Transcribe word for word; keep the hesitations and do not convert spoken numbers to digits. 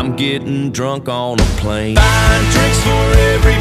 I'm getting drunk on a plane. Buying tricks for every